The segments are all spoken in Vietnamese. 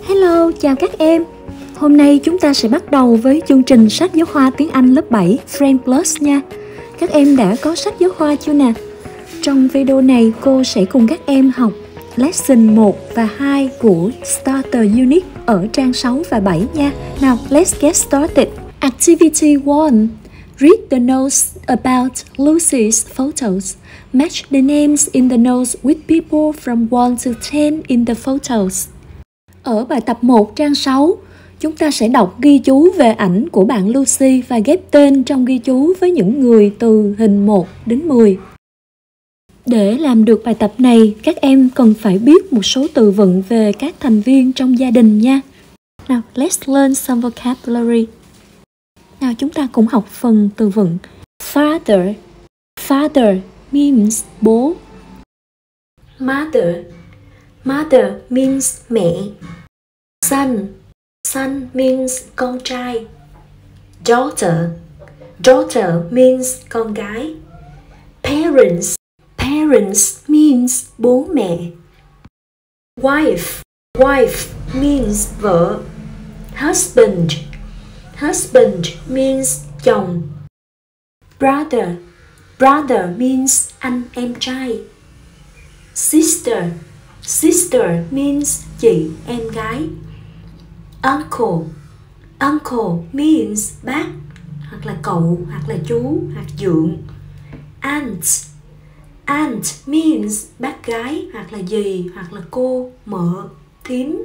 Hello, chào các em. Hôm nay chúng ta sẽ bắt đầu với chương trình sách giáo khoa tiếng Anh lớp 7 Friend Plus nha. Các em đã có sách giáo khoa chưa nè? Trong video này cô sẽ cùng các em học Lesson 1 và 2 của Starter Unit ở trang 6 và 7 nha. Nào, let's get started. Activity 1. Read the notes about Lucy's photos. Match the names in the notes with people from 1 to 10 in the photos. Ở bài tập 1 trang 6, chúng ta sẽ đọc ghi chú về ảnh của bạn Lucy và ghép tên trong ghi chú với những người từ hình 1 đến 10. Để làm được bài tập này, các em cần phải biết một số từ vựng về các thành viên trong gia đình nha. Nào, let's learn some vocabulary. Nào, chúng ta cùng học phần từ vựng. Father. Father means bố. Mother. Mother means mẹ. Son. Son means con trai. Daughter. Daughter means con gái. Parents. Parents means bố mẹ. Wife. Wife means vợ. Husband. Husband means chồng. Brother. Brother means anh em trai. Sister. Sister means chị em gái. Uncle. Uncle means bác, hoặc là cậu, hoặc là chú, hoặc dượng. Aunt. Aunt means bác gái, hoặc là dì, hoặc là cô, mợ, thím.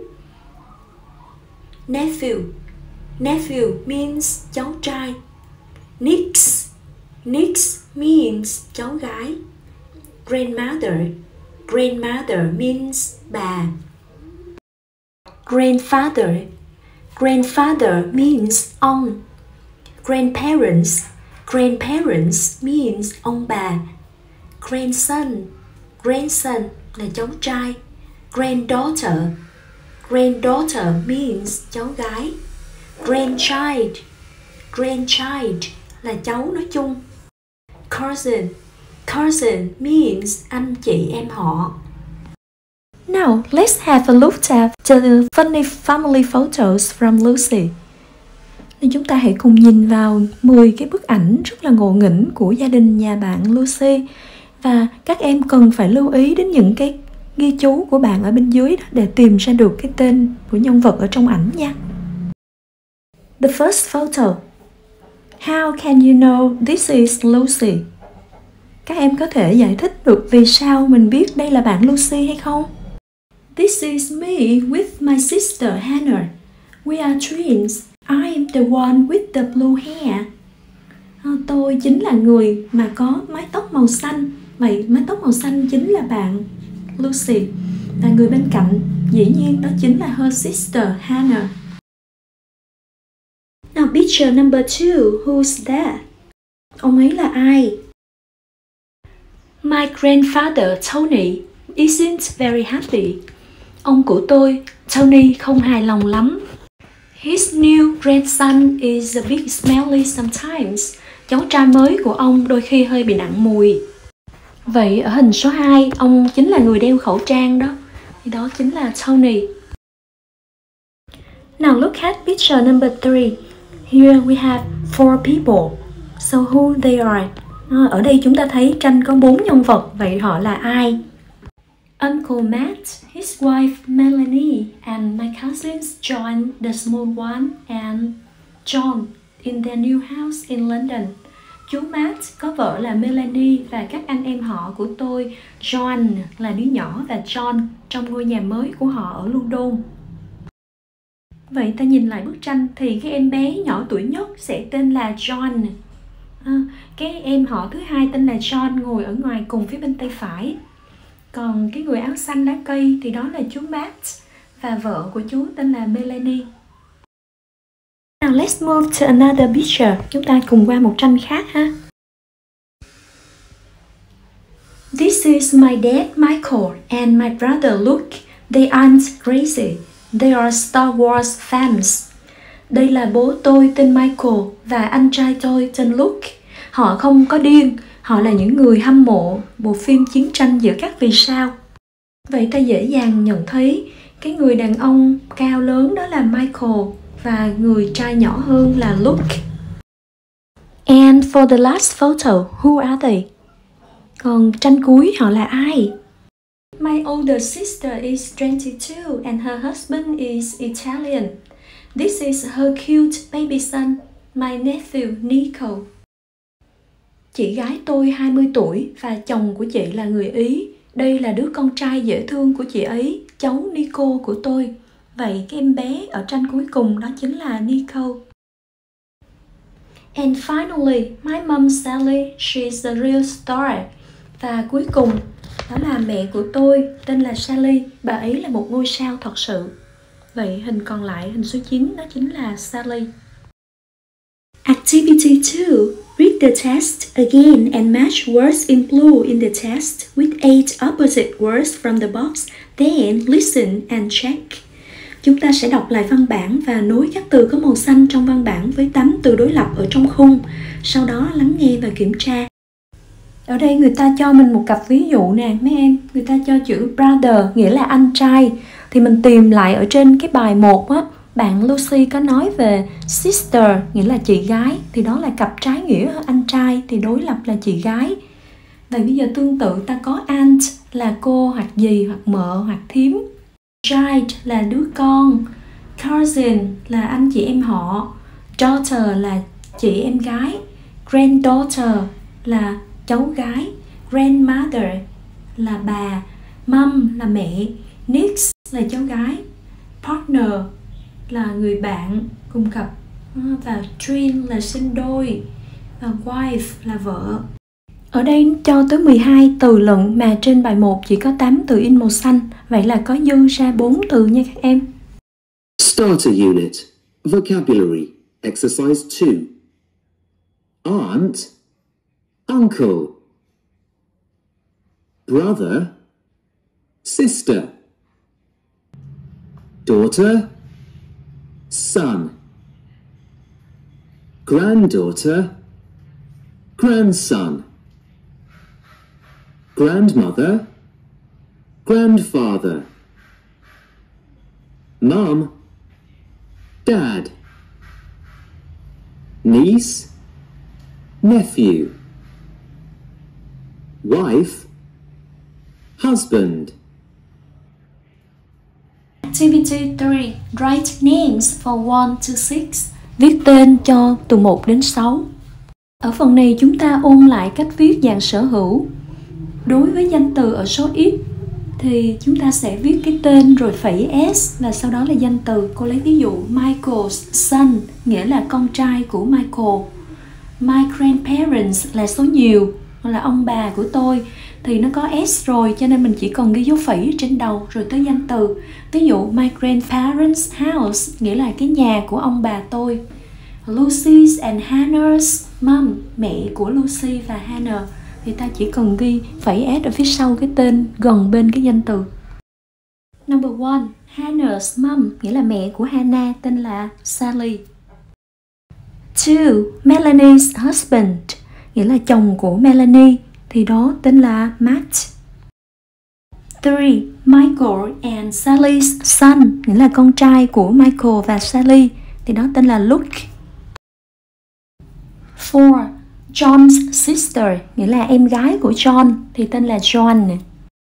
Nephew. Nephew means cháu trai. Niece. Niece means cháu gái. Grandmother. Grandmother means bà. Grandfather. Grandfather means ông. Grandparents. Grandparents means ông bà. Grandson. Grandson là cháu trai. Granddaughter. Granddaughter means cháu gái. Grandchild. Grandchild là cháu nói chung. Cousin. Cousin means anh chị em họ. Now, let's have a look at the funny family photos from Lucy. Nên chúng ta hãy cùng nhìn vào 10 cái bức ảnh rất là ngộ nghĩnh của gia đình nhà bạn Lucy. Và các em cần phải lưu ý đến những cái ghi chú của bạn ở bên dưới đó để tìm ra được cái tên của nhân vật ở trong ảnh nha. The first photo. How can you know this is Lucy? Các em có thể giải thích được vì sao mình biết đây là bạn Lucy hay không? This is me with my sister Hannah. We are twins. I am the one with the blue hair. Tôi chính là người mà có mái tóc màu xanh. Vậy mái tóc màu xanh chính là bạn Lucy. Và người bên cạnh dĩ nhiên đó chính là her sister Hannah. Now picture number 2. Who's that? Ông ấy là ai? My grandfather Tony isn't very happy. Ông của tôi, Tony, không hài lòng lắm. His new grandson is a bit smelly sometimes. Cháu trai mới của ông đôi khi hơi bị nặng mùi. Vậy ở hình số 2, ông chính là người đeo khẩu trang đó. Thì đó chính là Tony. Now look at picture number 3. Here we have 4 people. So who they are? Ở đây chúng ta thấy tranh có 4 nhân vật. Vậy họ là ai? Uncle Matt, his wife Melanie, and my cousins John, the small one, and John in their new house in London. Chú Matt có vợ là Melanie và các anh em họ của tôi, John là đứa nhỏ và John trong ngôi nhà mới của họ ở London. Vậy ta nhìn lại bức tranh thì cái em bé nhỏ tuổi nhất sẽ tên là John. Cái em họ thứ hai tên là John ngồi ở ngoài cùng phía bên tay phải. Còn cái người áo xanh lá cây thì đó là chú Matt và vợ của chú tên là Melanie. Now let's move to another picture. Chúng ta cùng qua một tranh khác ha. This is my dad Michael and my brother Luke. They aren't crazy. They are Star Wars fans. Đây là bố tôi tên Michael và anh trai tôi tên Luke. Họ không có điên, họ là những người hâm mộ bộ phim chiến tranh giữa các vì sao. Vậy ta dễ dàng nhận thấy Cái người đàn ông cao lớn đó là Michael và người trai nhỏ hơn là Luke. And for the last photo, who are they? Còn tranh cuối họ là ai? My older sister is 22 and her husband is Italian. This is her cute baby son, my nephew Nico. Chị gái tôi 20 tuổi và chồng của chị là người Ý. Đây là đứa con trai dễ thương của chị ấy, cháu Nico của tôi. Vậy cái em bé ở tranh cuối cùng đó chính là Nico. And finally, my mom Sally, she's a real star. Và cuối cùng, đó là mẹ của tôi, tên là Sally. Bà ấy là một ngôi sao thật sự. Vậy hình còn lại, hình số 9, đó chính là Sally. Activity 2. Read the text again and match words in blue in the text with 8 opposite words from the box. Then listen and check. Chúng ta sẽ đọc lại văn bản và nối các từ có màu xanh trong văn bản với 8 từ đối lập ở trong khung. Sau đó lắng nghe và kiểm tra. Ở đây người ta cho mình một cặp ví dụ nè mấy em. Người ta cho chữ brother nghĩa là anh trai. Thì mình tìm lại ở trên cái bài 1 á, bạn Lucy có nói về sister nghĩa là chị gái. Thì đó là cặp trái nghĩa anh trai thì đối lập là chị gái. Vậy bây giờ tương tự ta có aunt là cô hoặc dì hoặc mợ hoặc thím. Child là đứa con. Cousin là anh chị em họ. Daughter là chị em gái. Granddaughter là cháu gái. Grandmother là bà. Mom là mẹ. Niece là cháu gái. Partner là người bạn cùng cặp. Và twin là sinh đôi. Và wife là vợ. Ở đây cho tới 12 từ lận mà trên bài 1 chỉ có 8 từ in màu xanh. Vậy là có dư ra 4 từ nha các em. Starter Unit. Vocabulary. Exercise 2. Aunt. Uncle. Brother. Sister. Daughter. Son. Granddaughter. Grandson. Grandmother. Grandfather. Mum. Dad. Niece. Nephew. Wife. Husband. Activity 3. Write names for 1 to 6. Viết tên cho từ 1 đến 6. Ở phần này chúng ta ôn lại cách viết dạng sở hữu. Đối với danh từ ở số ít thì chúng ta sẽ viết cái tên rồi phẩy S và sau đó là danh từ. Cô lấy ví dụ Michael's son nghĩa là con trai của Michael. My grandparents là số nhiều, là ông bà của tôi thì nó có S rồi cho nên mình chỉ cần ghi dấu phẩy trên đầu rồi tới danh từ. Ví dụ my grandparents' house nghĩa là cái nhà của ông bà tôi. Lucy's and Hannah's mom, mẹ của Lucy và Hannah thì ta chỉ cần ghi phẩy S ở phía sau cái tên gần bên cái danh từ. Number 1. Hannah's mom nghĩa là mẹ của Hannah tên là Sally. 2. Melanie's husband nghĩa là chồng của Melanie thì đó tên là Matt. 3. Michael and Sally's son nghĩa là con trai của Michael và Sally thì đó tên là Luke. 4. John's sister nghĩa là em gái của John thì tên là John.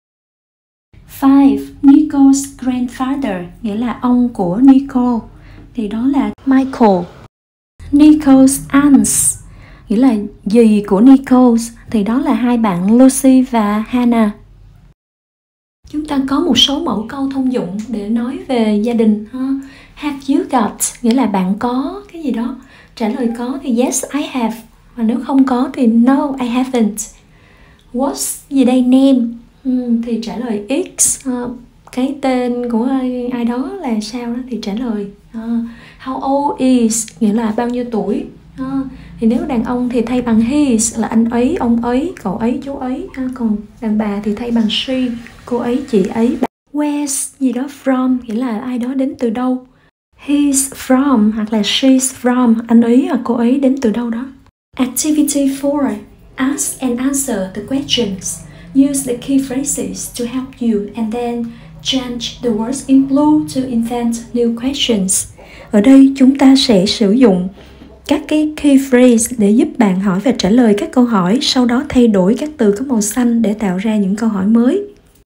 5. Nico's grandfather nghĩa là ông của Nico thì đó là Michael. Nico's aunts nghĩa là dì của Nico thì đó là hai bạn Lucy và Hannah. Chúng ta có một số mẫu câu thông dụng để nói về gia đình. Have you got nghĩa là bạn có cái gì đó. Trả lời có thì yes I have. Và nếu không có thì no I haven't. What's gì đây name thì trả lời X. Cái tên của ai đó là sao đó thì trả lời how old is nghĩa là bao nhiêu tuổi. Thì nếu đàn ông thì thay bằng his là anh ấy, ông ấy, cậu ấy, chú ấy. Còn đàn bà thì thay bằng she, cô ấy, chị ấy. Where's gì đó from nghĩa là ai đó đến từ đâu. He's from hoặc là she's from, anh ấy hoặc cô ấy đến từ đâu đó. Activity 4. Ask and answer the questions. Use the key phrases to help you and then Change the words in blue to invent new questions. Ở đây chúng ta sẽ sử dụng các cái key phrase để giúp bạn hỏi và trả lời các câu hỏi, sau đó thay đổi các từ có màu xanh để tạo ra những câu hỏi mới.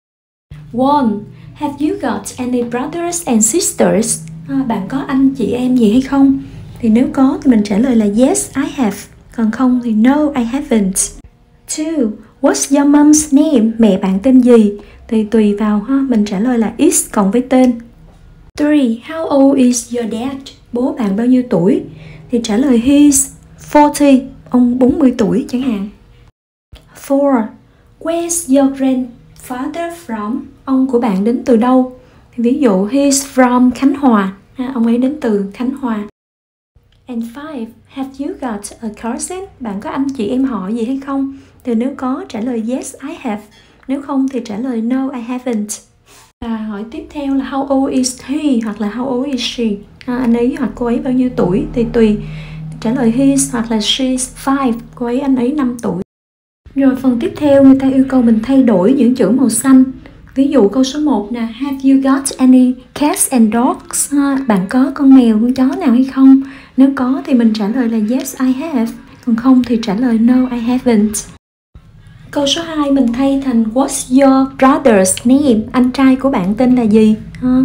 1. Have you got any brothers and sisters? Bạn có anh chị em gì hay không? Thì nếu có thì mình trả lời là yes, I have. Còn không thì no, I haven't. 2. What's your mom's name? Mẹ bạn tên gì? Thì tùy vào ha, mình trả lời là is cộng với tên. 3. How old is your dad? Bố bạn bao nhiêu tuổi? Thì trả lời he's 40, ông 40 tuổi chẳng hạn. 4. Where's your grandfather from? Ông của bạn đến từ đâu? Thì ví dụ he's from Khánh Hòa, ông ấy đến từ Khánh Hòa. And 5. Have you got a cousin? Bạn có anh chị em họ gì hay không? Thì nếu có trả lời yes, I have. Nếu không thì trả lời no, I haven't. Và hỏi tiếp theo là how old is he hoặc là how old is she? Anh ấy hoặc cô ấy bao nhiêu tuổi? Thì tùy, trả lời his hoặc là she's 5, cô ấy anh ấy 5 tuổi. Rồi phần tiếp theo người ta yêu cầu mình thay đổi những chữ màu xanh. Ví dụ câu số 1 nè, have you got any cats and dogs? Bạn có con mèo, con chó nào hay không? Nếu có thì mình trả lời là yes, I have. Còn không thì trả lời no, I haven't. Câu số 2 mình thay thành what's your brother's name? Anh trai của bạn tên là gì?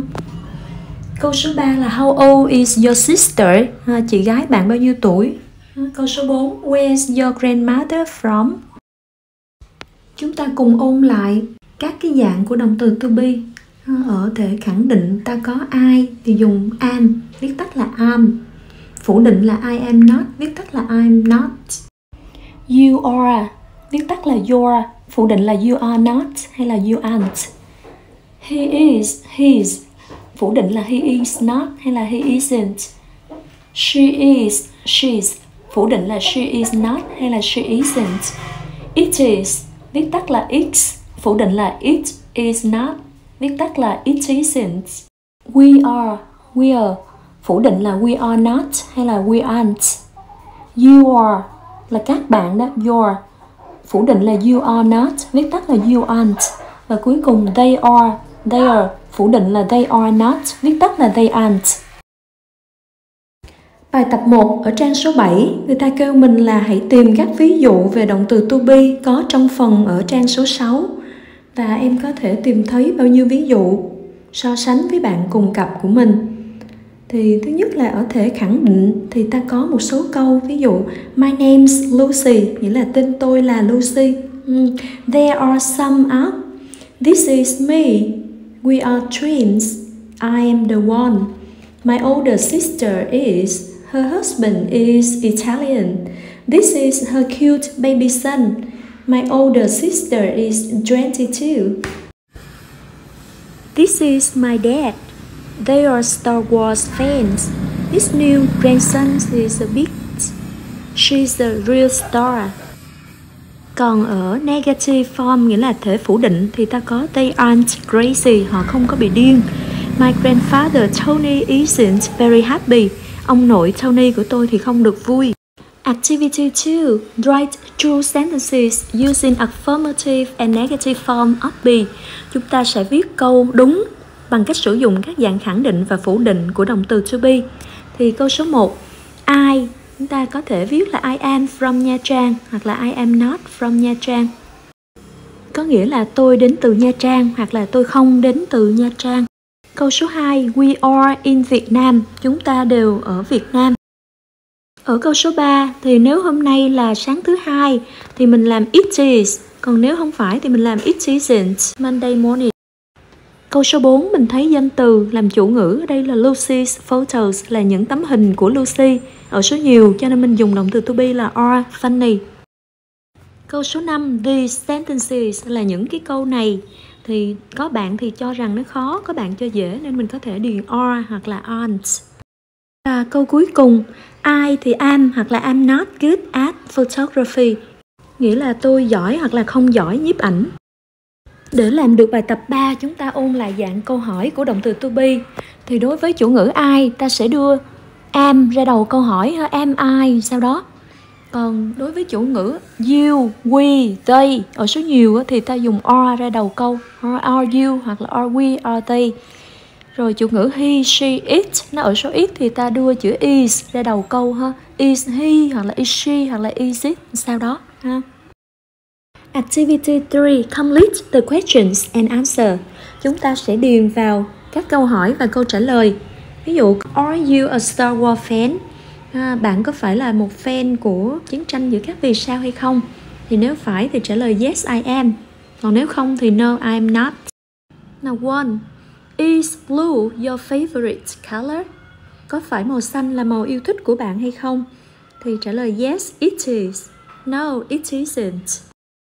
Câu số 3 là how old is your sister? Chị gái bạn bao nhiêu tuổi? Câu số 4 where's your grandmother from? Chúng ta cùng ôn lại các cái dạng của động từ to be. Ở thể khẳng định ta có I thì dùng am, viết tắt là am. Phủ định là I am not, viết tắt là I'm not. You are, viết tắt là you're, phủ định là you are not hay là you aren't. He is, his, phủ định là he is not hay là he isn't. She is, she's, phủ định là she is not hay là she isn't. It is, viết tắt là it's, phủ định là it is not, viết tắt là it isn't. We are, we're, phủ định là we are not hay là we aren't. You are là các bạn đó, your, phủ định là you are not, viết tắt là you aren't. Và cuối cùng they are, their, phủ định là they are not, viết tắt là they aren't. Bài tập 1 ở trang số 7, người ta kêu mình là hãy tìm các ví dụ về động từ to be có trong phần ở trang số 6. Và em có thể tìm thấy bao nhiêu ví dụ so sánh với bạn cùng cặp của mình. Thì thứ nhất là ở thể khẳng định thì ta có một số câu, ví dụ my name's Lucy, nghĩa là tên tôi là Lucy. There are some up. This is me. We are twins. I am the one. My older sister is. Her husband is Italian. This is her cute baby son. My older sister is 22. This is my dad. They are Star Wars fans. His new grandson is a big. She's a real star. Còn ở negative form, nghĩa là thể phủ định, thì ta có they aren't crazy, họ không có bị điên. My grandfather Tony isn't very happy. Ông nội Tony của tôi thì không được vui. Activity 2. Write true sentences using affirmative and negative form of be. Chúng ta sẽ viết câu đúng bằng cách sử dụng các dạng khẳng định và phủ định của động từ to be. Thì câu số 1, I, chúng ta có thể viết là I am from Nha Trang hoặc là I am not from Nha Trang. Có nghĩa là tôi đến từ Nha Trang hoặc là tôi không đến từ Nha Trang. Câu số 2, we are in Vietnam, chúng ta đều ở Việt Nam. Ở câu số 3 thì nếu hôm nay là sáng thứ hai thì mình làm it is, còn nếu không phải thì mình làm it isn't, Monday morning. Câu số 4 mình thấy danh từ làm chủ ngữ, ở đây là Lucy's photos, là những tấm hình của Lucy, ở số nhiều cho nên mình dùng động từ to be là are funny. Câu số 5, these sentences là những cái câu này, thì có bạn thì cho rằng nó khó, có bạn cho dễ nên mình có thể điền are hoặc là aren't. Và câu cuối cùng, I thì am hoặc là I'm not good at photography, nghĩa là tôi giỏi hoặc là không giỏi nhiếp ảnh. Để làm được bài tập 3, chúng ta ôn lại dạng câu hỏi của động từ to be. Thì đối với chủ ngữ I, ta sẽ đưa am ra đầu câu hỏi, am I, sau đó Còn đối với chủ ngữ you, we, they ở số nhiều thì ta dùng are ra đầu câu. Are you hoặc là are we, are they. Rồi chủ ngữ he, she, it nó ở số ít thì ta đưa chữ is ra đầu câu ha. Is he hoặc là is she hoặc là is it sau đó ha. Activity 3. Complete the questions and answer. Chúng ta sẽ điền vào các câu hỏi và câu trả lời. Ví dụ, are you a Star Wars fan? Bạn có phải là một fan của chiến tranh giữa các vì sao hay không? Thì nếu phải thì trả lời yes I am. Còn nếu không thì no I am not. Now 1. Is blue your favorite color? Có phải màu xanh là màu yêu thích của bạn hay không? Thì trả lời yes it is. No it isn't.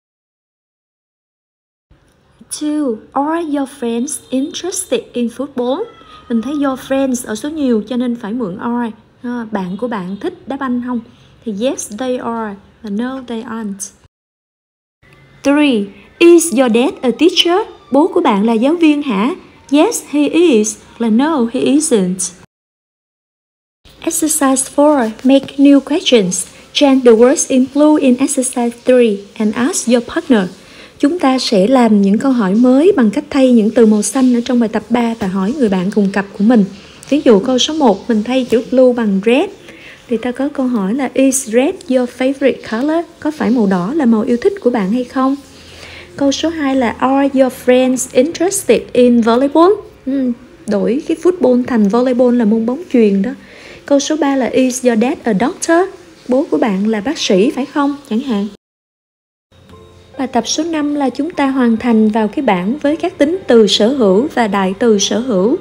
2. Are your friends interested in football? Mình thấy your friends ở số nhiều cho nên phải mượn are. Bạn của bạn thích đá banh không? Thì yes they are và no they aren't. 3. Is your dad a teacher? Bố của bạn là giáo viên hả? Yes he is là no he isn't. Exercise 4. Make new questions. Change the words in blue in exercise 3 and ask your partner. Chúng ta sẽ làm những câu hỏi mới bằng cách thay những từ màu xanh ở trong bài tập 3 và hỏi người bạn cùng cặp của mình. Ví dụ câu số 1 mình thay chữ blue bằng red thì ta có câu hỏi là is red your favorite color? Có phải màu đỏ là màu yêu thích của bạn hay không? Câu số 2 là are your friends interested in volleyball? Đổi cái football thành volleyball là môn bóng chuyền đó. Câu số 3 là is your dad a doctor? Bố của bạn là bác sĩ phải không? Chẳng hạn. Bài tập số 5 là chúng ta hoàn thành vào cái bảng với các tính từ sở hữu và đại từ sở hữu.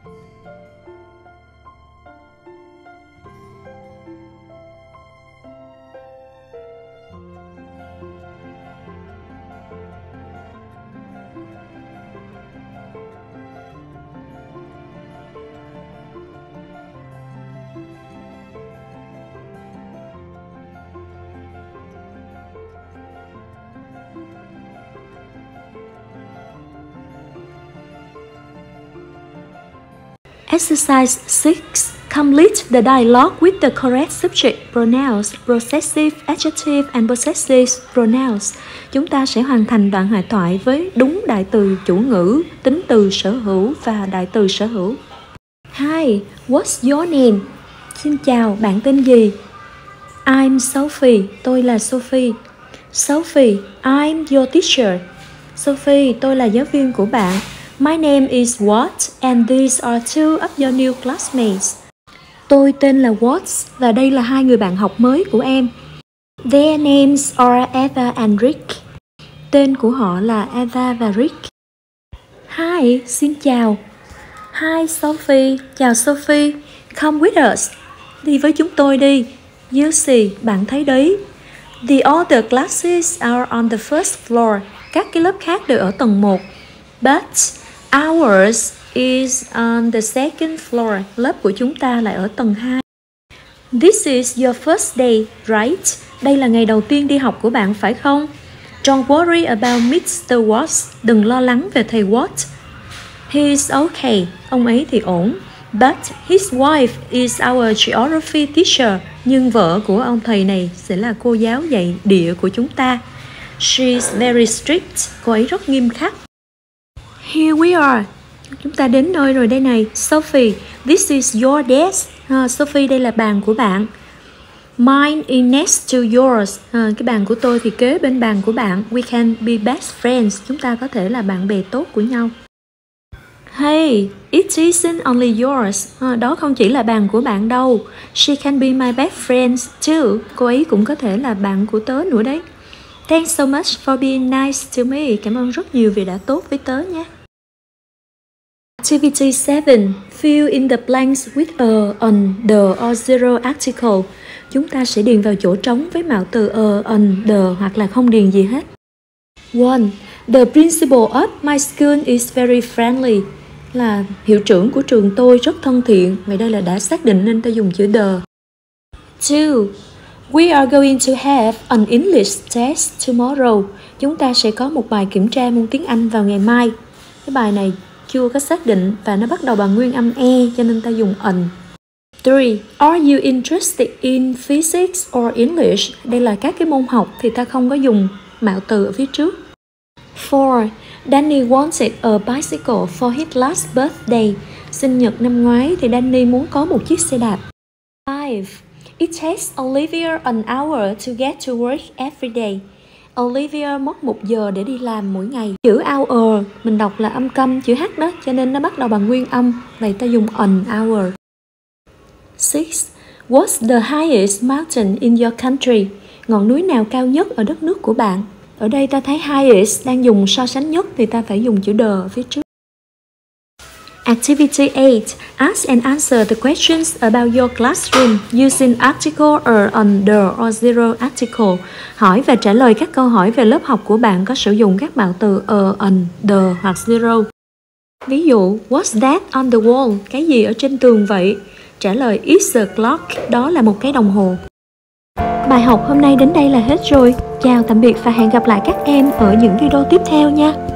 Exercise 6. Complete the dialogue with the correct subject pronouns, possessive adjective and possessive pronouns. Chúng ta sẽ hoàn thành đoạn hội thoại với đúng đại từ chủ ngữ, tính từ sở hữu và đại từ sở hữu. 2. What's your name? Xin chào, bạn tên gì? I'm Sophie, tôi là Sophie. Sophie, I'm your teacher. Sophie, tôi là giáo viên của bạn. My name is Watt and these are two of your new classmates. Tôi tên là Watts và đây là hai người bạn học mới của em. Their names are Eva and Rick. Tên của họ là Eva và Rick. Hi, xin chào. Hi Sophie, chào Sophie. Come with us. Đi với chúng tôi đi. You see, bạn thấy đấy. The other classes are on the first floor. Các cái lớp khác đều ở tầng 1. But ours is on the second floor. Lớp của chúng ta lại ở tầng 2. This is your first day, right? Đây là ngày đầu tiên đi học của bạn phải không? Don't worry about Mr. Watts. Đừng lo lắng về thầy Watts. He is okay. Ông ấy thì ổn. But his wife is our geography teacher. Nhưng vợ của ông thầy này sẽ là cô giáo dạy địa của chúng ta. She is very strict. Cô ấy rất nghiêm khắc. Here we are. Chúng ta đến nơi rồi đây này. Sophie, this is your desk. Sophie, đây là bàn của bạn. Mine is next to yours. Cái bàn của tôi thì kế bên bàn của bạn. We can be best friends. Chúng ta có thể là bạn bè tốt của nhau. Hey, it isn't only yours. Đó không chỉ là bàn của bạn đâu. She can be my best friend too. Cô ấy cũng có thể là bạn của tớ nữa đấy. Thanks so much for being nice to me. Cảm ơn rất nhiều vì đã tốt với tớ nhé. Activity 7. Fill in the blanks with a, an, the or zero article. Chúng ta sẽ điền vào chỗ trống với mạo từ a, an, the hoặc là không điền gì hết. 1. The principal of my school is very friendly. Là hiệu trưởng của trường tôi rất thân thiện. Vậy đây là đã xác định nên ta dùng chữ the. 2. We are going to have an English test tomorrow. Chúng ta sẽ có một bài kiểm tra môn tiếng Anh vào ngày mai. Cái bài này chưa có xác định và nó bắt đầu bằng nguyên âm e cho nên ta dùng an. 3. 3. Are you interested in physics or English? Đây là các cái môn học thì ta không có dùng mạo từ ở phía trước. 4. Danny wanted a bicycle for his last birthday. Sinh nhật năm ngoái thì Danny muốn có một chiếc xe đạp. 5. It takes Olivia an hour to get to work every day. Olivia mất 1 giờ để đi làm mỗi ngày. Chữ hour mình đọc là âm câm chữ H đó, cho nên nó bắt đầu bằng nguyên âm. Vậy ta dùng an hour. 6. What's the highest mountain in your country? Ngọn núi nào cao nhất ở đất nước của bạn? Ở đây ta thấy highest đang dùng so sánh nhất thì ta phải dùng chữ the ở phía trước. Activity 8. Ask and answer the questions about your classroom using article or on the or zero article. Hỏi và trả lời các câu hỏi về lớp học của bạn có sử dụng các mạo từ on, the hoặc zero. Ví dụ, what's that on the wall? Cái gì ở trên tường vậy? Trả lời it's a clock, đó là một cái đồng hồ. Bài học hôm nay đến đây là hết rồi. Chào tạm biệt và hẹn gặp lại các em ở những video tiếp theo nha.